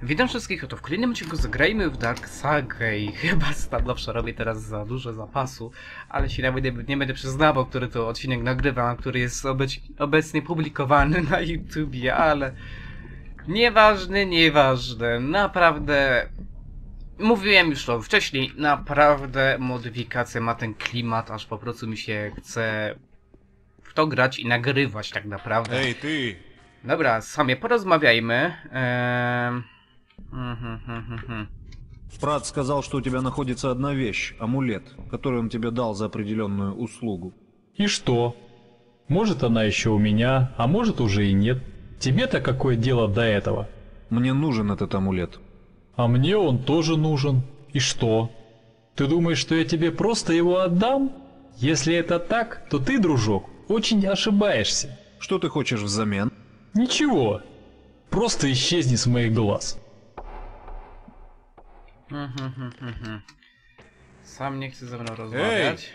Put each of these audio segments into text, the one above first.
Witam wszystkich, oto w kolejnym odcinku zagrajmy w Dark Saga i chyba stanowczo robię teraz za dużo zapasu, ale się nawet nie będę przyznawał, który to odcinek nagrywam, a który jest obecnie publikowany na YouTubie, ale nieważne, naprawdę mówiłem już to wcześniej, naprawdę modyfikacja ma ten klimat, aż po prostu mi się chce w to grać i nagrywać tak naprawdę. Ej, ty! Dobra, sobie porozmawiajmy. Брат сказал, что у тебя находится одна вещь, амулет, который он тебе дал за определенную услугу. И что? Может, она еще у меня, а может, уже и нет. Тебе-то какое дело до этого? Мне нужен этот амулет. А мне он тоже нужен. И что? Ты думаешь, что я тебе просто его отдам? Если это так, то ты, дружок, очень ошибаешься. Что ты хочешь взамен? Ничего. Просто исчезни с моих глаз. Sam nie chce ze mną rozmawiać.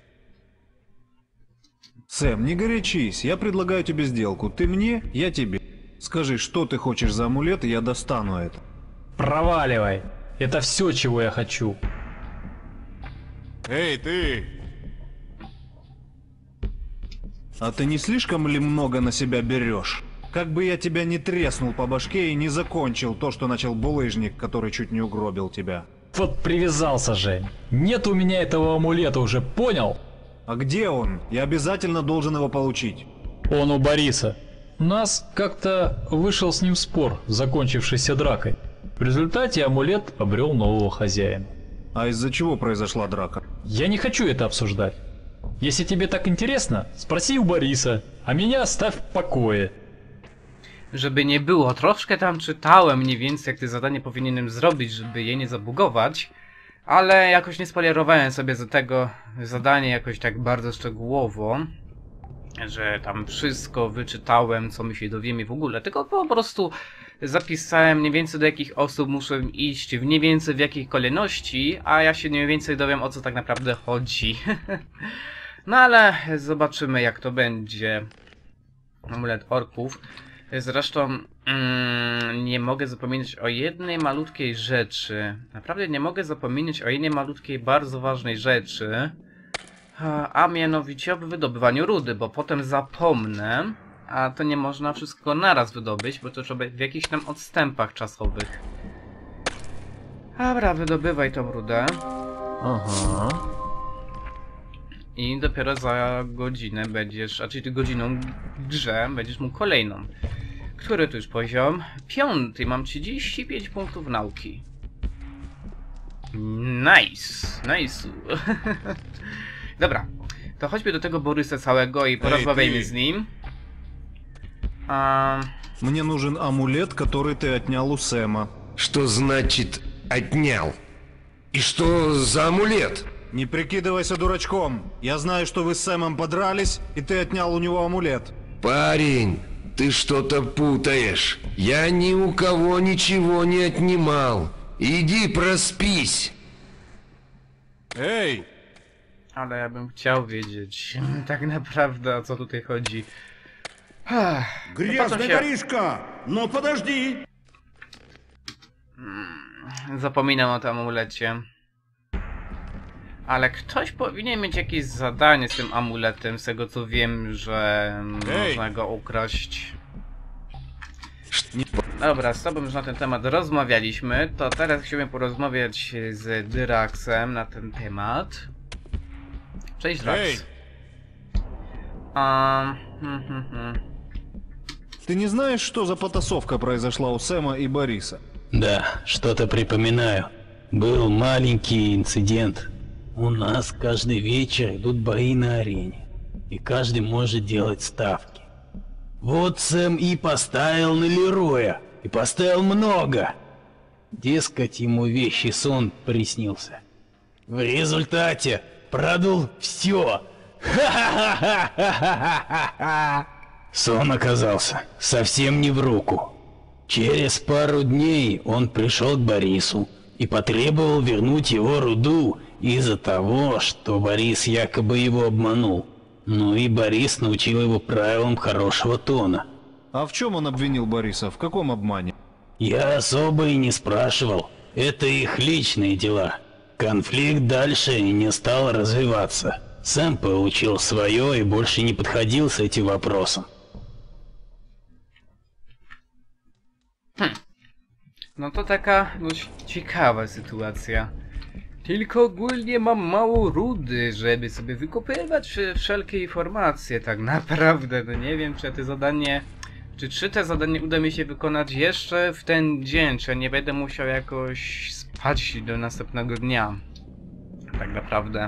Сэм, не горячись, я предлагаю тебе сделку. Ты мне, я тебе. Скажи, что ты хочешь за амулет, и я достану это. Проваливай. Это все, чего я хочу. Эй, ты! А ты не слишком ли много на себя берешь? Как бы я тебя не треснул по башке и не закончил то, что начал булыжник, который чуть не угробил тебя. Вот привязался, Жень. Нет у меня этого амулета уже, понял? А где он? Я обязательно должен его получить. Он у Бориса. У нас как-то вышел с ним спор, закончившийся дракой. В результате амулет обрел нового хозяина. А из-за чего произошла драка? Я не хочу это обсуждать. Если тебе так интересно, спроси у Бориса, а меня оставь в покое. Żeby nie było, troszkę tam czytałem mniej więcej, jak te zadanie powinienem zrobić, żeby je nie zabugować, ale jakoś nie spoilerowałem sobie za tego zadanie jakoś tak bardzo szczegółowo, że tam wszystko wyczytałem, co my się dowiemy w ogóle, tylko po prostu zapisałem mniej więcej, do jakich osób muszę iść, mniej więcej w jakiej kolejności, a ja się mniej więcej dowiem, o co tak naprawdę chodzi. No ale zobaczymy, jak to będzie. Amulet orków. Zresztą nie mogę zapominać o jednej malutkiej rzeczy. Naprawdę nie mogę zapominać o jednej malutkiej, bardzo ważnej rzeczy. A mianowicie o wydobywaniu rudy, bo potem zapomnę. A to nie można wszystko naraz wydobyć, bo to trzeba w jakichś tam odstępach czasowych. Dobra, wydobywaj tą rudę. Ага. I dopiero za godzinę będziesz, a czyli godziną w grze, będziesz mógł kolejną. Który to już poziom? 5. Mam 35 punktów nauki. Nice. Dobra, to chodźmy do tego Borysa całego i porozmawiajmy z nim. Мне нужен амулет, который ты отнял у Сэма. Что значит отнял? И что за амулет? Не прикидывайся дурачком. Я знаю, что вы с Сэмом подрались, и ты отнял у него амулет. Парень, ты что-то путаешь. Я ни у кого ничего не отнимал. Иди проспись. Эй! Ale ja bym chciał wiedzieć tak naprawdę, o co tutaj chodzi. Грязный горишка! Ну подожди! Zapominam o tym amulecie. Ale ktoś powinien mieć jakieś zadanie z tym amuletem, z tego co wiem, że można go ukraść. Dobra, z tobą już na ten temat rozmawialiśmy, to teraz chciałbym porozmawiać z Dyraxem na ten temat. Cześć, Drax. Ты не знаешь, что за потасовка произошла у Сэма и Бориса? Да, что-то припоминаю. Был маленький инцидент. У нас каждый вечер идут бои на арене, и каждый может делать ставки. Вот Сэм и поставил на Лероя, и поставил много. Дескать, ему вещий сон приснился. В результате продул все. Ха-ха-ха-ха-ха-ха-ха! Сон оказался совсем не в руку. Через пару дней он пришел к Борису и потребовал вернуть его руду из-за того, что Борис якобы его обманул. Ну и Борис научил его правилам хорошего тона. А в чем он обвинил Бориса? В каком обмане? Я особо и не спрашивал. Это их личные дела. Конфликт дальше не стал развиваться. Сам получил свое и больше не подходил с этим вопросом. No to taka dość ciekawa sytuacja. Tylko ogólnie mam mało rudy, żeby sobie wykopywać wszelkie informacje, tak naprawdę. No nie wiem, czy te zadanie... Czy te zadanie uda mi się wykonać jeszcze w ten dzień, czy nie będę musiał jakoś spać do następnego dnia. Tak naprawdę.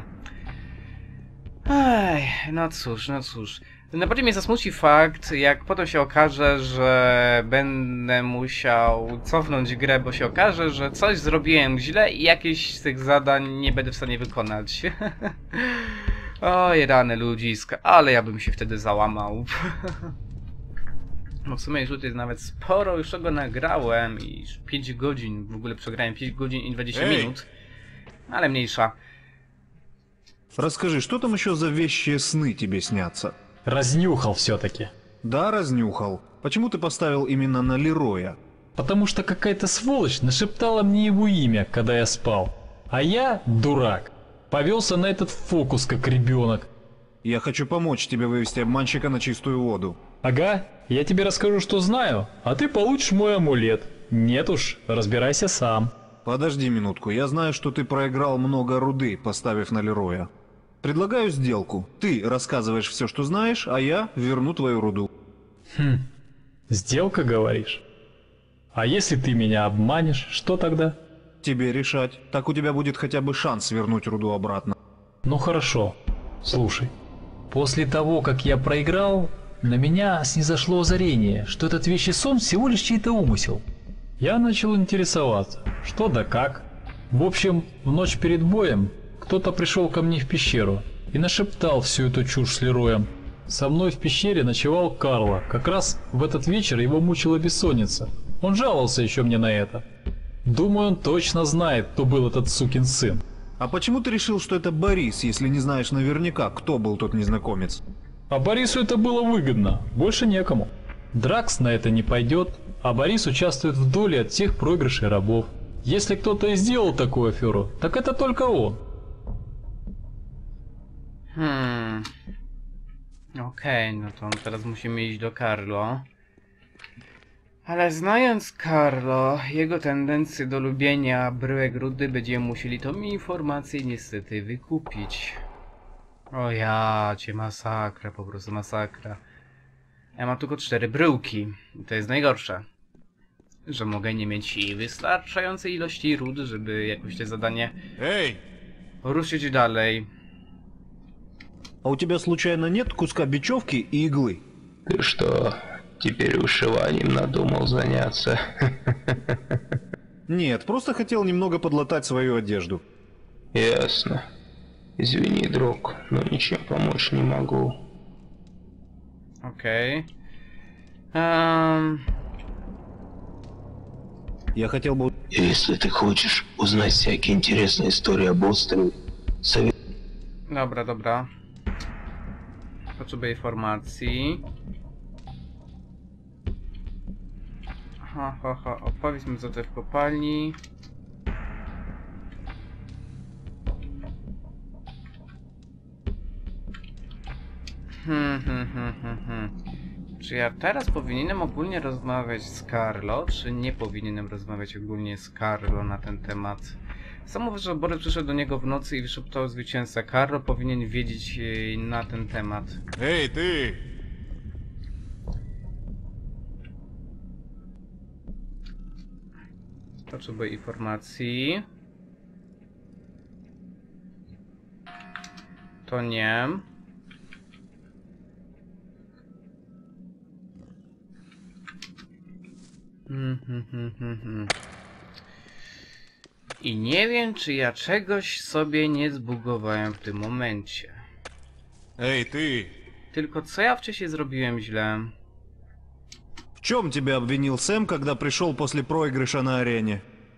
Ej, no cóż, no cóż. Najbardziej mnie zasmuci fakt, jak potem się okaże, że będę musiał cofnąć grę, bo się okaże, że coś zrobiłem źle i jakieś z tych zadań nie będę w stanie wykonać. Oj, rany ludziska, ale ja bym się wtedy załamał. No w sumie już tutaj nawet sporo już tego nagrałem i 5 godzin, w ogóle przegrałem 5 godzin i 20 minut. Ale mniejsza. Расскажи, что там еще за вещи сны тебе снятся? Разнюхал все-таки. Да, разнюхал. Почему ты поставил именно на Лероя? Потому что какая-то сволочь нашептала мне его имя, когда я спал. А я, дурак, повелся на этот фокус, как ребенок. Я хочу помочь тебе вывести обманщика на чистую воду. Ага, я тебе расскажу, что знаю, а ты получишь мой амулет. Нет уж, разбирайся сам. Подожди минутку, я знаю, что ты проиграл много руды, поставив на Лероя. Предлагаю сделку. Ты рассказываешь все, что знаешь, а я верну твою руду. Сделка, говоришь? А если ты меня обманешь, что тогда? Тебе решать. Так у тебя будет хотя бы шанс вернуть руду обратно. Ну хорошо, слушай. После того, как я проиграл, на меня снизошло озарение, что этот вещий сон всего лишь чей-то умысел. Я начал интересоваться, что да как. В общем, в ночь перед боем кто-то пришел ко мне в пещеру и нашептал всю эту чушь с Лероем. Со мной в пещере ночевал Карло. Как раз в этот вечер его мучила бессонница. Он жаловался еще мне на это. Думаю, он точно знает, кто был этот сукин сын. А почему ты решил, что это Борис, если не знаешь наверняка, кто был тот незнакомец? А Борису это было выгодно, больше некому. Дракс на это не пойдет, а Борис участвует в доле от всех проигрышей рабов. Если кто-то и сделал такую аферу, так это только он. Okej, no to teraz musimy iść do Carlo. Ale znając Carlo, jego tendencje do lubienia bryłek rudy, będziemy musieli tą informację niestety wykupić. O ja cię, masakra, po prostu masakra. Ja mam tylko 4 bryłki. I to jest najgorsze. Że mogę nie mieć wystarczającej ilości rud, żeby jakoś te zadanie ruszyć dalej. А у тебя случайно нет куска бечевки и иглы? Ты что, теперь вышиванием надумал заняться? Нет, просто хотел немного подлатать свою одежду. Ясно. Извини, друг, но ничем помочь не могу. Okej. Я хотел бы... Если ты хочешь узнать всякие интересные истории об острове, совет... Dobra, dobra. Potrzebuję informacji. Opowiedz mi co to w kopalni. Czy ja teraz powinienem ogólnie rozmawiać z Carlo, czy nie powinienem rozmawiać ogólnie z Carlo na ten temat? Sam mówię, że Borys przyszedł do niego w nocy i wyszeptał zwycięzca. Carlo powinien wiedzieć na ten temat. Эй, ты! Potrzebuję informacji. To nie. I nie wiem, czy ja czegoś sobie nie zbugowałem w tym momencie. Эй, ты! Tylko co ja wcześniej zrobiłem źle? В чем тебя обвинил Сэм, когда пришел после проигрыша на арене?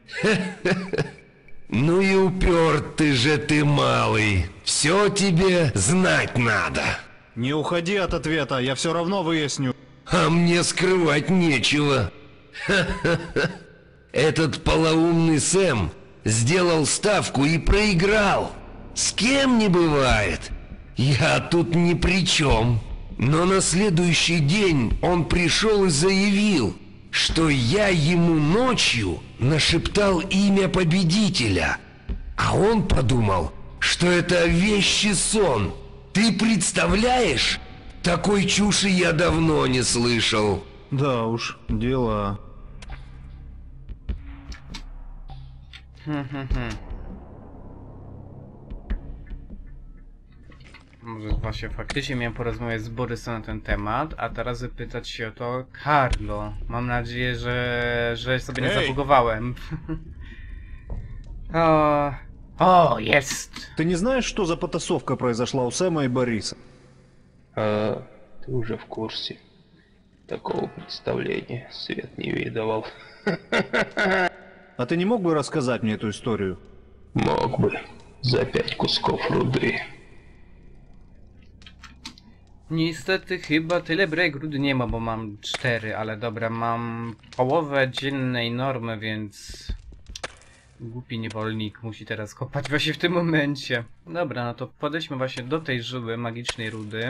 Ну и упертый же ты, малый. Все тебе знать надо. Не уходи от ответа, я все равно выясню. А мне скрывать нечего. Этот полоумный Сэм сделал ставку и проиграл. С кем не бывает. Я тут ни при чем. Но на следующий день он пришел и заявил, что я ему ночью нашептал имя победителя. А он подумал, что это вещий сон. Ты представляешь? Такой чуши я давно не слышал. Да уж, дела. Może właśnie faktycznie miałem porozmawiać z Borysem na ten temat, a teraz zapytać się o to Carlo. Mam nadzieję, że sobie nie zabugowałem. O, jest! Ты не знаешь, что за потасовка произошла у Сэма и Бориса? А ты уже в курсе. Такого представления свет не видывал. А ты не мог бы рассказать мне эту историю? Мог бы. За 5 кусков руды. Niestety chyba tyle brek rudy nie ma, bo mam 4, ale dobra, mam połowę dziennej normy, więc... Głupi niewolnik musi teraz kopać właśnie w tym momencie. Dobra, no to podejdźmy właśnie do tej żyły magicznej rudy.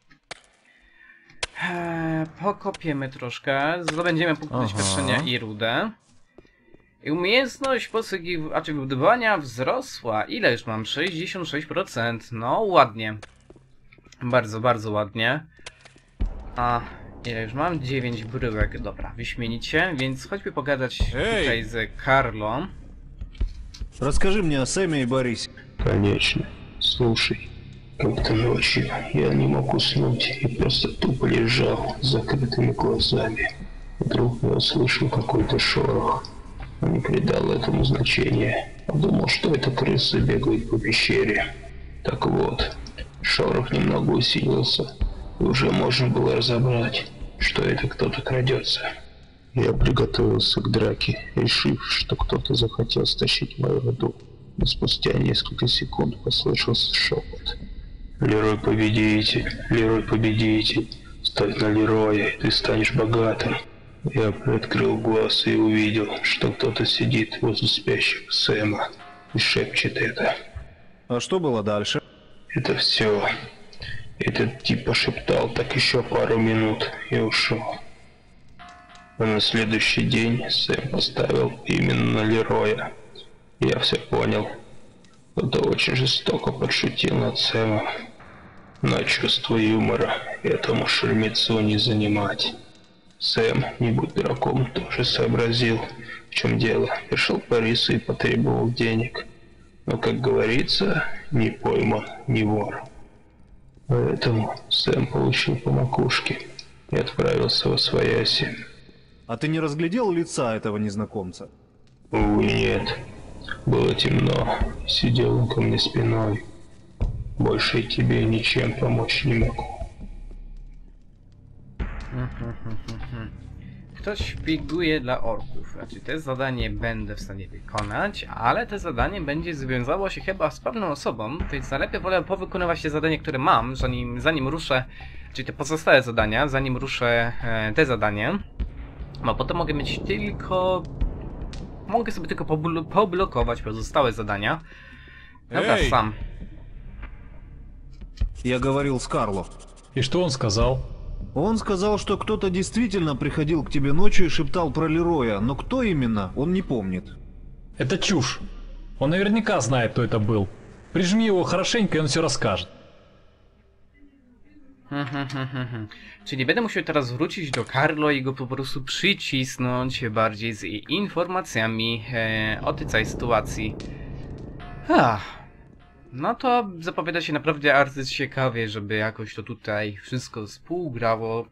Pokopiemy troszkę, zdobędziemy punkt doświadczenia i rudę. I umiejętność wybudowania wzrosła. Ile już mam? 66%. No ładnie. Bardzo, bardzo ładnie. A ile już mam? 9 bryłek. Dobra, wyśmienicie. Więc chodźmy pogadać tutaj z Carlo. Расскажи мне о Сэме и Борисе. Конечно. Слушай, как-то ночью я не мог уснуть и просто тупо лежал с закрытыми глазами. Вдруг я услышал какой-то шорох. Но не придал этому значения. Подумал, что это крысы бегают по пещере. Так вот, шорох немного усилился, и уже можно было разобрать, что это кто-то крадется. Я приготовился к драке, решив, что кто-то захотел стащить мою руду. Но спустя несколько секунд послышался шепот. «Лерой победитель, Лерой победитель, ставь на Лероя, и ты станешь богатым». Я приоткрыл глаз и увидел, что кто-то сидит возле спящего Сэма и шепчет это. А что было дальше? Это все. Этот тип пошептал так еще пару минут и ушел. А на следующий день Сэм поставил именно на Лероя. Я все понял. Кто-то очень жестоко подшутил над Сэмом. Но чувство юмора этому шельмецу не занимать. Сэм, не будь дураком, тоже сообразил, в чем дело. Пришел к Борису и потребовал денег. Но, как говорится, не пойман, не вор. Поэтому Сэм получил по макушке и отправился восвояси. А ты не разглядел лица этого незнакомца? Увы, нет. Было темно. Сидел он ко мне спиной. Больше тебе ничем помочь не могу. Ktoś szpieguje dla orków. Znaczy, te zadanie będę w stanie wykonać, ale to zadanie będzie związało się chyba z pewną osobą, więc najlepiej wolę powykonywać te zadanie, które mam, zanim ruszę, czyli te pozostałe zadania, zanim ruszę te zadanie. Bo potem mogę mieć tylko... Mogę sobie tylko poblokować pozostałe zadania. Dobra, sam. Я говорил с Карло. И что он сказал? Он сказал, что кто-то действительно приходил к тебе ночью и шептал про Лероя, но кто именно, он не помнит. Это чушь. Он наверняка знает, кто это был. Прижми его хорошенько, и он все расскажет. Czyli będę musiał teraz wrócić do Carlo i go po prostu przycisnąć bardziej z informacjami o tej całej sytuacji. No to zapowiada się naprawdę arcyciekawie, żeby jakoś to tutaj wszystko współgrało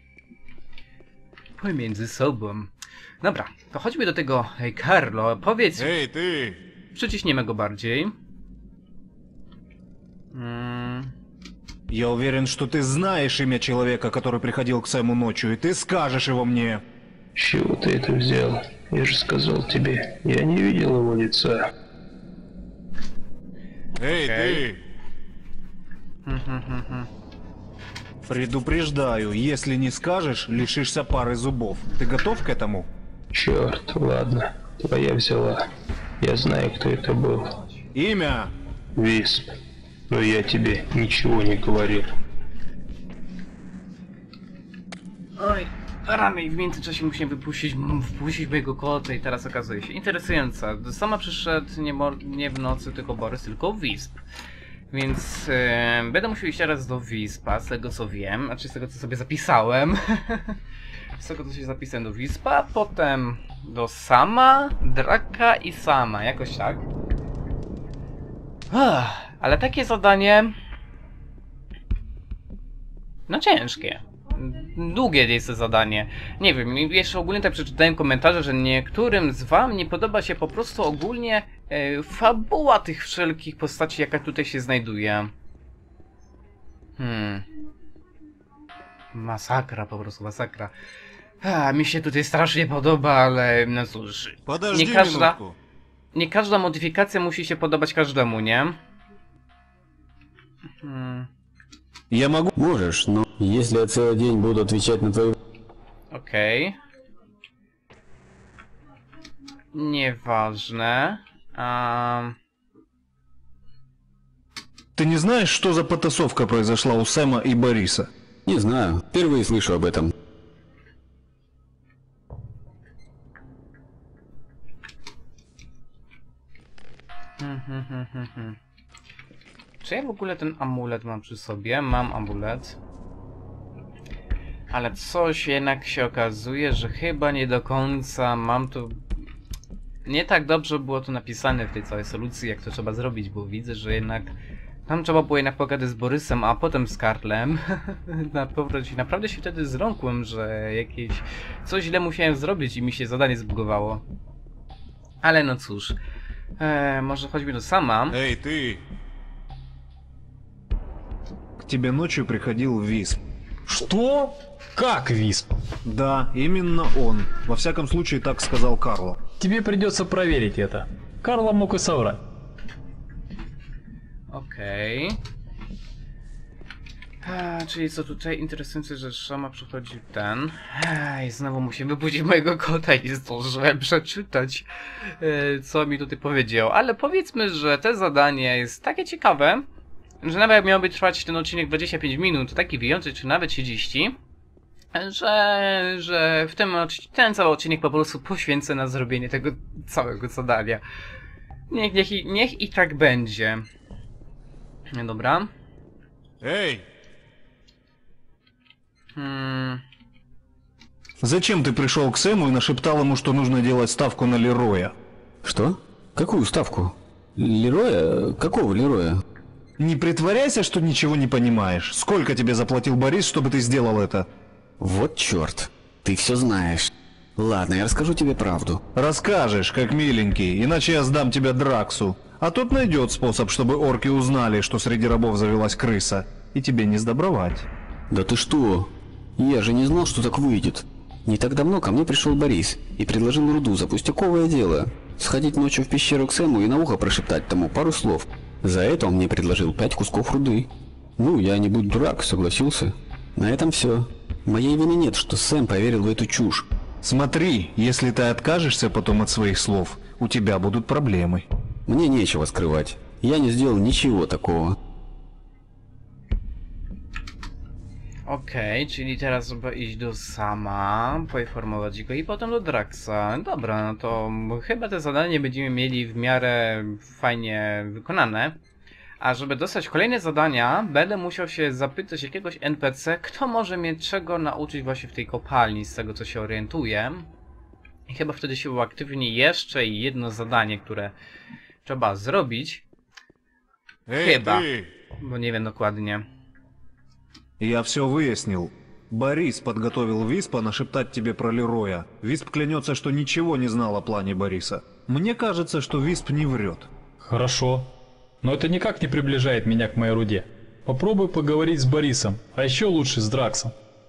pomiędzy sobą. Dobra, to chodźmy do tego Carlo. Powiedz... Эй, ты! Przyciśniemy go bardziej. Я уверен, что ты знаешь имя человека, который приходил к Сэму ночью, и ты скажешь его мне. С чего ты это взял? Я же сказал тебе, я не видел его лица. Эй, ты! Предупреждаю, если не скажешь, лишишься пары зубов. Ты готов к этому? Черт, ладно, твоя взяла. Я знаю, кто это был. Имя? Висп. Но я тебе ничего не говорил. Oj, rany, w międzyczasie musiałem wpuścić mojego kota i teraz okazuje się interesująca. Do sama przyszedł nie w nocy tylko Borys, tylko Wisp. Więc będę musiał iść teraz do Wispa, z tego co wiem, znaczy z tego co sobie zapisałem. Z tego co się zapisałem do Wispa, potem do Sama, Draka i Sama, jakoś tak. Ale takie zadanie... No ciężkie. Długie jest to zadanie. Nie wiem, jeszcze ogólnie tak przeczytałem komentarze, że niektórym z wam nie podoba się po prostu ogólnie fabuła tych wszelkich postaci, jaka tutaj się znajduje. Masakra, po prostu masakra. Mi się tutaj strasznie podoba, ale no cóż. Подожди Nie минутку. nie każda modyfikacja musi się podobać każdemu, nie? Я могу... Можешь, но если я целый день буду отвечать на твои... Okej. Nieważne. Ты не знаешь, что за потасовка произошла у Сэма и Бориса? Не знаю, впервые слышу об этом. Czy ja w ogóle ten amulet mam przy sobie? Mam amulet. Ale coś jednak się okazuje, że chyba nie do końca mam to... Nie tak dobrze było to napisane w tej całej solucji, jak to trzeba zrobić, bo widzę, że jednak... Tam trzeba było jednak pogadać z Borysem, a potem z Karlem. Naprawdę się wtedy zrąkłem, że jakieś... Coś źle musiałem zrobić i mi się zadanie zbugowało. Ale no cóż... może chodźmy do Sama. Эй, ты! К тебе ночью приходил Висп. Что? Как Висп? Да, именно он. Во всяком случае, так сказал Карло. Тебе придется проверить это. Карло мог и соврать. Okej. Czyli co tutaj interesujące, że Szama przychodzi ten. I znowu musimy wybudzić mojego kota i nie zdążyłem przeczytać, co mi tutaj powiedział. Ale powiedzmy, że to zadanie jest takie ciekawe, że nawet miałby trwać ten odcinek 25 minut, taki wyjątek, czy nawet 30, że w ten cały odcinek po prostu poświęcę na zrobienie tego całego zadania. Niech i tak będzie. Dobra. Эй! Зачем ты пришел к Сэму и нашептал ему, что нужно делать ставку на Лероя? Что? Какую ставку? Лероя? Какого Лероя? Не притворяйся, что ничего не понимаешь. Сколько тебе заплатил Борис, чтобы ты сделал это? Вот черт, ты все знаешь. Ладно, я расскажу тебе правду. Расскажешь, как миленький, иначе я сдам тебя Драксу. А тот найдет способ, чтобы орки узнали, что среди рабов завелась крыса. И тебе не сдобровать. Да ты что? Я же не знал, что так выйдет. Не так давно ко мне пришел Борис и предложил руду за пустяковое дело. Сходить ночью в пещеру к Сэму и на ухо прошептать тому пару слов. За это он мне предложил 5 кусков руды. Ну, я не будь дурак, согласился. На этом все. Моей вины нет, что Сэм поверил в эту чушь. Смотри, если ты откажешься потом от своих слов, у тебя будут проблемы. Мне нечего скрывать. Я не сделал ничего такого. Okej, czyli teraz trzeba iść do Sama, poinformować go i potem do Draxa. Dobra, no to chyba te zadanie będziemy mieli w miarę fajnie wykonane. A żeby dostać kolejne zadania, będę musiał się zapytać jakiegoś NPC, kto może mnie czego nauczyć właśnie w tej kopalni, z tego co się orientuję. I chyba wtedy się uaktywni jeszcze jedno zadanie, które trzeba zrobić. Chyba, bo nie wiem dokładnie. Я все выяснил. Борис подготовил Виспа нашептать тебе про Лероя. Висп клянется, что ничего не знал о плане Бориса. Мне кажется, что Висп не врет. Хорошо. Но это никак не приближает меня к моей руде. Попробуй поговорить с Борисом, а еще лучше с Драксом.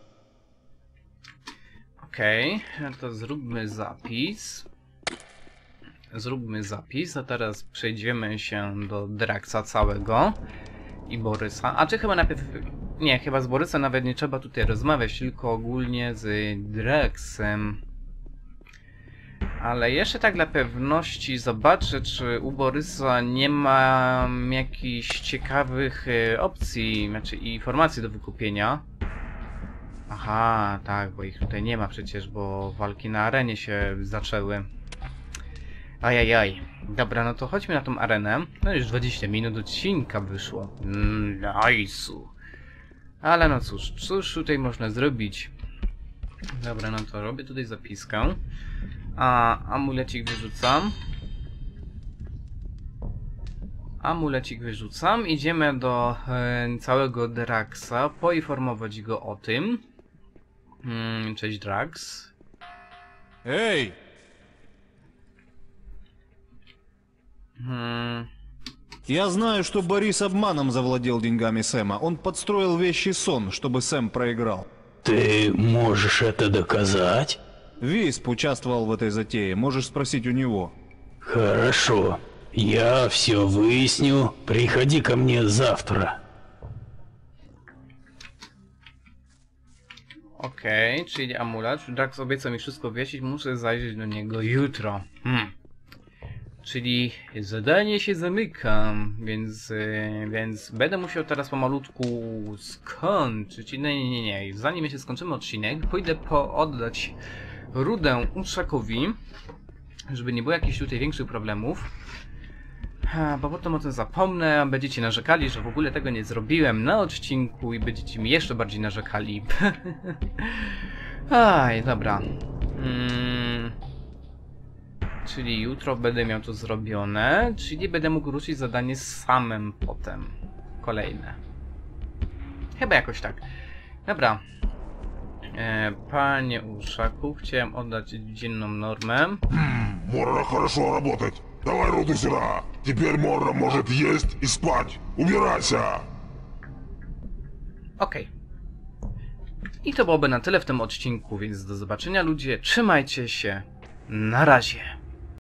Okej, to zróbmy zapis. Zróbmy zapis, a teraz przejdziemy się do Draxa całego i Borysa. A czy chyba najpierw... Nie, chyba z Borysem nawet nie trzeba tutaj rozmawiać, tylko ogólnie z Draxem. Ale jeszcze tak dla pewności zobaczę, czy u Borysa nie ma jakichś ciekawych opcji, znaczy informacji do wykupienia. Aha, tak, bo ich tutaj nie ma przecież, bo walki na arenie się zaczęły. Ajajaj. Dobra, no to chodźmy na tą arenę. No już 20 minut odcinka wyszło. Nice'u. Ale no cóż tutaj można zrobić? Dobra, no to robię tutaj zapiskę. A amulecik wyrzucam. Amulecik wyrzucam. Idziemy do całego Draxa, poinformować go o tym. Cześć Drax. Эй! Я знаю, что Борис обманом завладел деньгами Сэма. Он подстроил вещий сон, чтобы Сэм проиграл. Ты можешь это доказать? Висп участвовал в этой затее, можешь спросить у него. Хорошо. Я все выясню. Приходи ко мне завтра. Okej, czyli amulet. Drax obiecał mi wszystko wyjaśnić, muszę zajrzeć do niego jutro. Czyli zadanie się zamyka, więc będę musiał teraz pomalutku skończyć. Nie. Zanim się skończymy odcinek, pójdę oddać rudę Uszakowi, żeby nie było jakichś tutaj większych problemów. Bo potem o tym zapomnę, będziecie narzekali, że w ogóle tego nie zrobiłem na odcinku i będziecie mi jeszcze bardziej narzekali. Aj, dobra. Czyli jutro będę miał to zrobione, czyli będę mógł ruszyć zadanie samym potem. Kolejne. Chyba jakoś tak. Dobra. Panie Uszaku, chciałem oddać dzienną normę. Морра хорошо работать. Давай руду сюда. Теперь Морра может есть и спать. Убирайся. Okej. I to byłoby na tyle w tym odcinku, więc do zobaczenia ludzie. Trzymajcie się. Na razie.